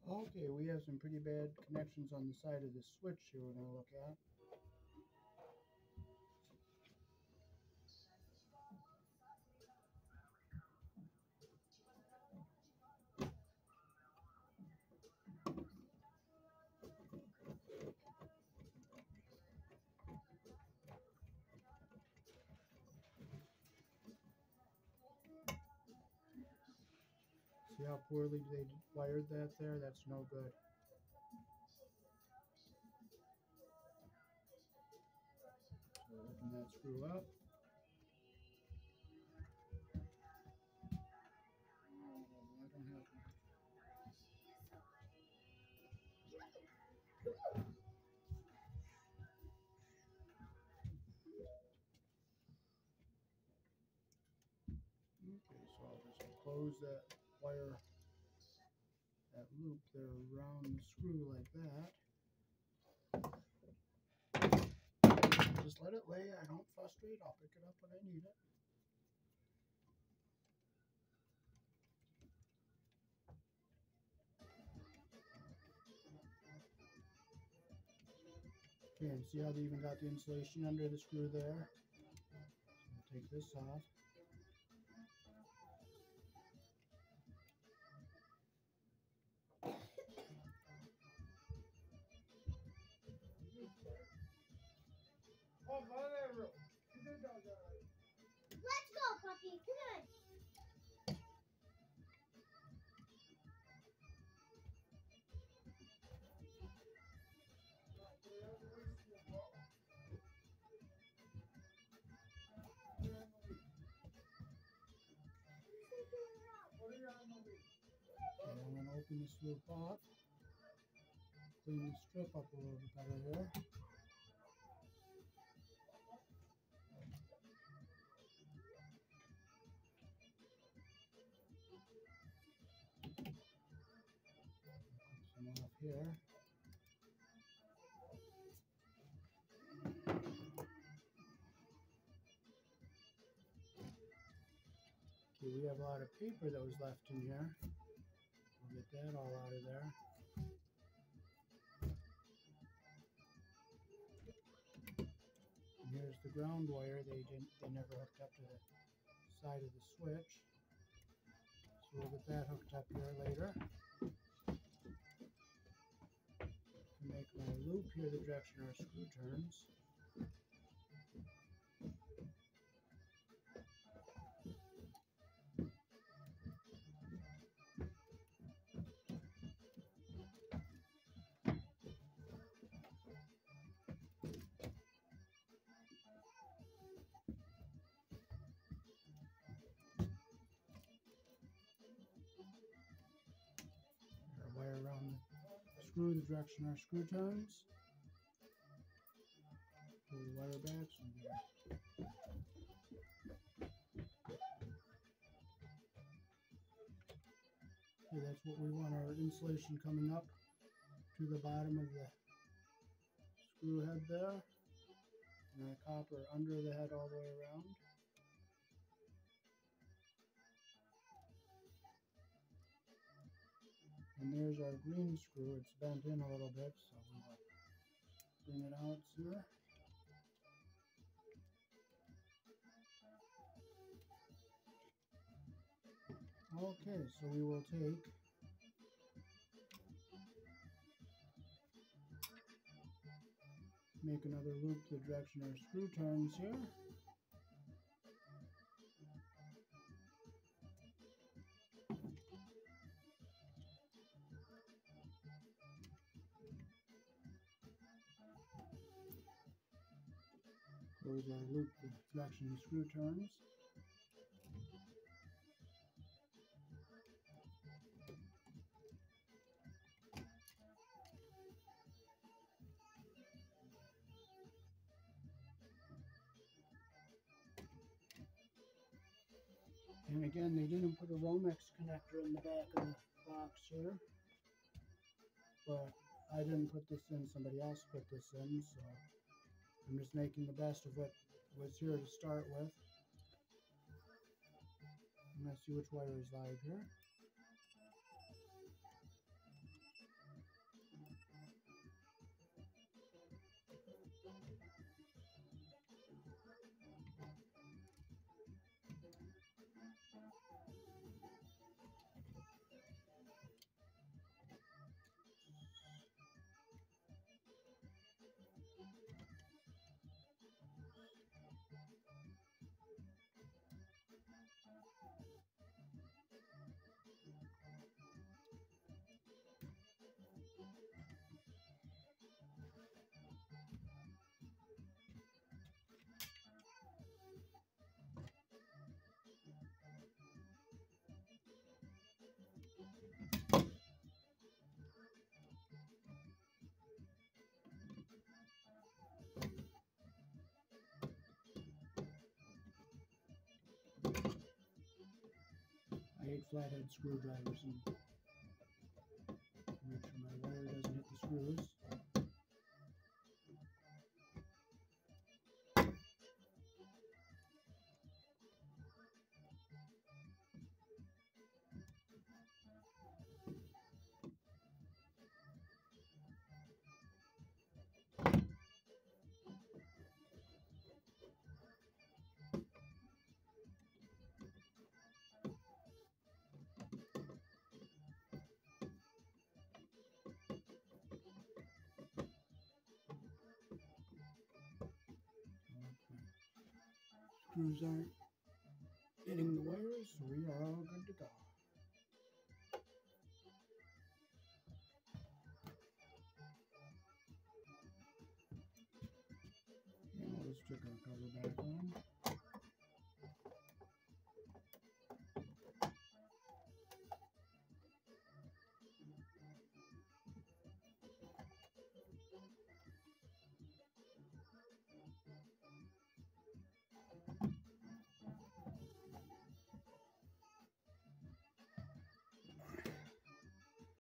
Okay, we have some pretty bad connections on the side of the switch here we're going to look at. See how poorly they wired that there? That's no good. So open that screw up. I don't have Okay, so I'll just close that wire, that loop there around the screw like that. Just let it lay. I don't frustrate. I'll pick it up when I need it. Okay, and see how they even got the insulation under the screw there? So we'll take this off. Let's go, puppy. Come on. Okay, I'm going to open this loop off. Clean the strip up a little bit better here. Some off here. Okay, we have a lot of paper that was left in here. We'll get that all out of there. And here's the ground wire. They never hooked up to the side of the switch. So we'll get that hooked up here later. To make my loop here the direction our screw turns. Wire around the screw the direction our screw turns. Pull the wire back so we get Okay, that's what we want our insulation coming up to the bottom of the screw head there. And the copper under the head all the way around. And there's our green screw. It's bent in a little bit, so we will bring it out here. Okay, so we will make another loop the direction our screw turns here. Close our loop the direction the screw turns. And again, they didn't put a Romex connector in the back of the box here, but I didn't put this in, somebody else put this in, so I'm just making the best of what was here to start with. I'm going to see which wire is live here. take flathead screwdrivers and make sure my wire doesn't hit the screws. Screws aren't hitting the wires, so we are all good to go. Now let's check our cover back on.